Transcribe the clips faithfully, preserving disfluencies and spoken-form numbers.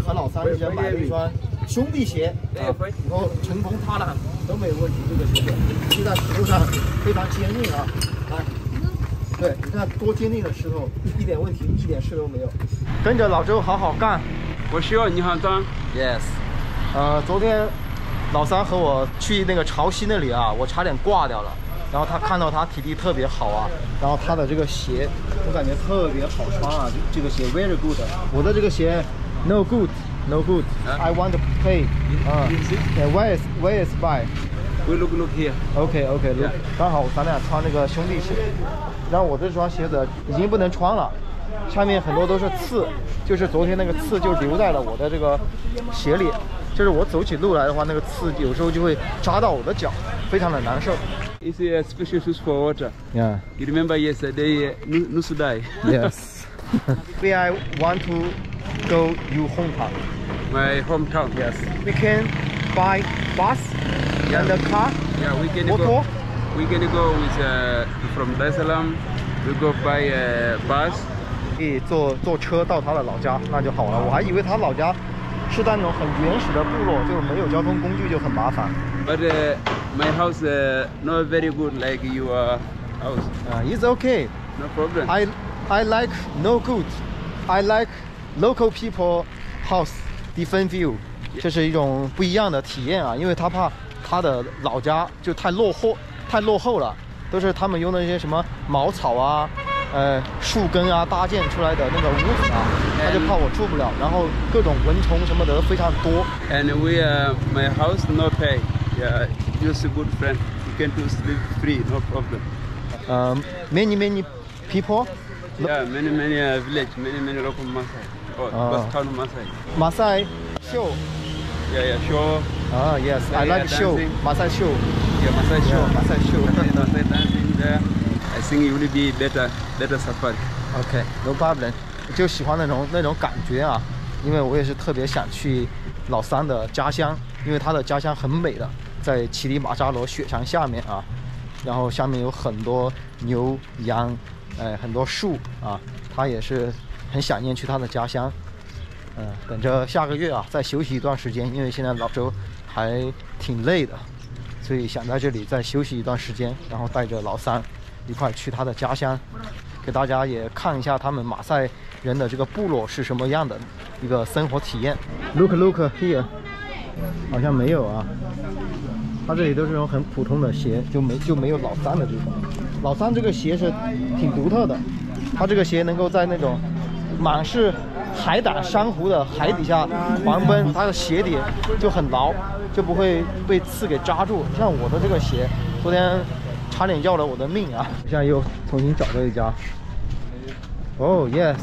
和老三之前买了一双兄弟鞋，啊，以后乘风踏浪都没有问题。这个鞋系在石头上非常坚硬啊，来，对，你看多坚定的石头，一点问题，一点事都没有。跟着老周好好干。 我需要你好脏 Yes。呃，昨天老三和我去那个潮汐那里啊，我差点挂掉了。然后他看到他体力特别好啊，然后他的这个鞋我感觉特别好穿啊，这个鞋 very good。我的这个鞋 no good no good。I want to pay。啊 ，Where is where is buy？ We look look here。 OK OK look。刚好咱俩穿那个兄弟鞋，然后我这双鞋子已经不能穿了，上面很多都是刺，就是昨天那个刺就留在了我的这个鞋里。就是我走起路来的话，那个刺有时候就会扎到我的脚，非常的难受。 It's a special shoes for water. Yeah. You remember yesterday, Nusudai? Yes. We I want to go your hometown. My hometown. Yes. We can buy bus Yeah. and a car. Yeah, we can Motor. go. We can go with uh, from Dar es Salaam. We go by a bus. 可以坐坐车到他的老家，那就好了。我还以为他老家是在那种很原始的部落，就没有交通工具，就很麻烦。 But uh, my house uh, not very good like your house. Uh, it's okay. No problem. I I like no good. I like local people house different view. 这是一种不一样的体验啊，因为他怕他的老家就太落后，太落后了，都是他们用的一些什么茅草啊。呃，树根啊搭建出来的那个屋子啊，他就怕我住不了，然后各种蚊虫什么的非常多。 And we uh, my house not pay. Yeah, just a good friend. You can do sleep free, no problem. Um, many many people. Yeah, many many uh, village, many many local Maasai. Oh, Ah. Bas town Maasai. Maasai show. Yeah, yeah, sure. Ah yes, I Yeah, like show. dancing. Maasai show. Yeah, Maasai show. Yeah, Maasai show. Maasai dancing there. I think it will be better, better safari. OK, no problem。就喜欢那种那种感觉啊，因为我也是特别想去老三的家乡，因为他的家乡很美的，在乞力马扎罗雪山下面啊，然后下面有很多牛羊，呃，很多树啊，他也是很想念去他的家乡。嗯、呃，等着下个月啊，再休息一段时间，因为现在老周还挺累的，所以想在这里再休息一段时间，然后带着老三一块去他的家乡，给大家也看一下他们马赛人的这个部落是什么样的一个生活体验。Look, look here， 好像没有啊。他这里都是这种很普通的鞋，就没就没有老三的这种。老三这个鞋是挺独特的，他这个鞋能够在那种满是海胆、珊瑚的海底下狂奔，它的鞋底就很牢，就不会被刺给扎住。像我的这个鞋，昨天差点要了我的命啊！现在又重新找到一家。哦、oh, ，yes。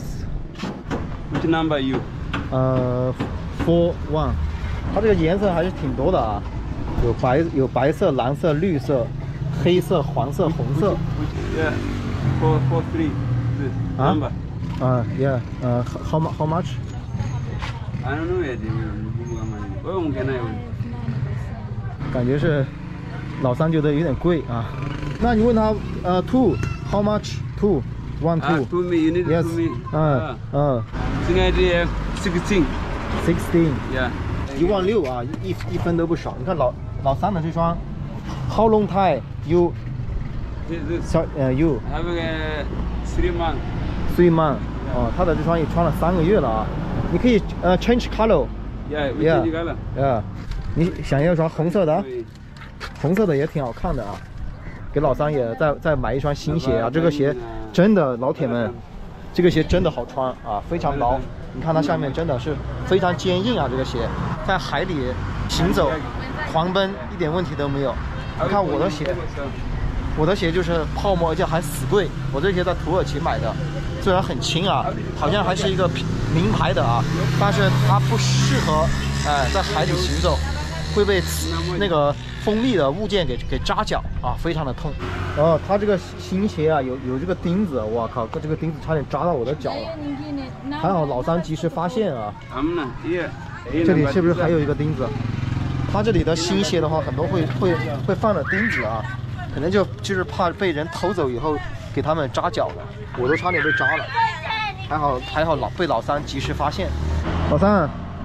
Which number you？ 呃 ，four one。它这个颜色还是挺多的啊，有白有白色、蓝色、绿色、黑色、黄色、红色。 Yeah，four four three。 啊 number。 啊 ，yeah， 呃 ，how much how much？ I don't know yet。我mungkin aja。 感觉是老三觉得有点贵啊。那你问他，呃 ，two how much two one two？ Ah, to me, you need yes， to me。 嗯嗯 Sini dia sixteen。 ，sixteen。 Yeah。 一万六啊，一一一分都不少。你看老老三的这双 ，How long time you？ This sorry， 呃 ，you having a three month。 three month。哦，他的这双也穿了三个月了啊。你可以呃 change color。 Yeah， we Yeah change color。 Yeah， 你想要一双红色的？红色的也挺好看的啊。给老三也再再买一双新鞋啊！这个鞋真的，老铁们，这个鞋真的好穿啊，非常牢。你看它下面真的是非常坚硬啊，这个鞋在海里行走、狂奔一点问题都没有。你看我的鞋，我的鞋就是泡沫，而且还死贵。我这鞋在土耳其买的，虽然很轻啊，好像还是一个名牌的啊，但是它不适合哎、呃、在海里行走，会被那个锋利的物件给给扎脚啊，非常的痛。然后它这个新鞋啊，有有这个钉子，我靠，这个钉子差点扎到我的脚了。还好老三及时发现啊。这里是不是还有一个钉子？它这里的新鞋的话，很多会会会放了钉子啊，可能就就是怕被人偷走以后给他们扎脚了。我都差点被扎了，还好还好老被老三及时发现。老三，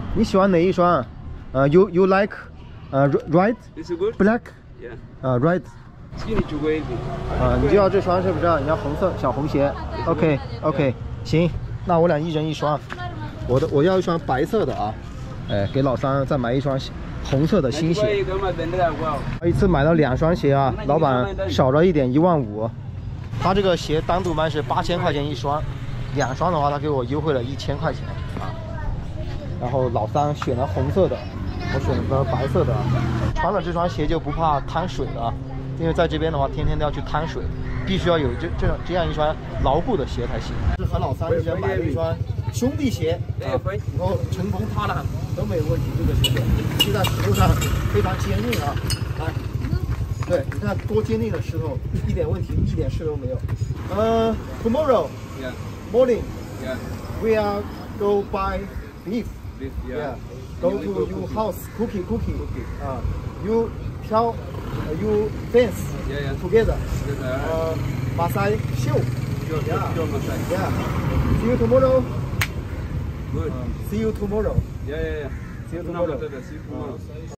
你喜欢哪一双？呃、uh, ，you you like， 呃、uh,，red Is it good? black， Yeah. 呃、uh, red。 Skinny to wavy. 啊，你就要这双是不是？你要红色小红鞋 ？OK OK， 行，那我俩一人一双。我的我要一双白色的啊，哎，给老三再买一双红色的新鞋。一次买了两双鞋啊，老板少了一点一万五。他这个鞋单独卖是八千块钱一双，两双的话他给我优惠了一千块钱啊。然后老三选了红色的，我选了白色的。穿了这双鞋就不怕滩水了。 因为在这边的话，天天都要去滩水，必须要有这这这样一双牢固的鞋才行。是和老三一人买了一双兄弟鞋，啊，以后乘风踏浪都没有问题。这个鞋骑在石头上非常坚硬啊，来，对，你看多坚定的石头，一点问题，一点事都没有。呃 ，tomorrow morning we are go buy beef. Yeah. Go to your house, cookie, cookie. Uh, you tell. Uh, you dance yeah, yeah. together. Together, right. Uh, Masai show. Sure, Yeah. sure, Masai. Yeah. See you tomorrow. Good. Uh, see you tomorrow. Yeah, yeah, yeah. See you tomorrow. See you tomorrow.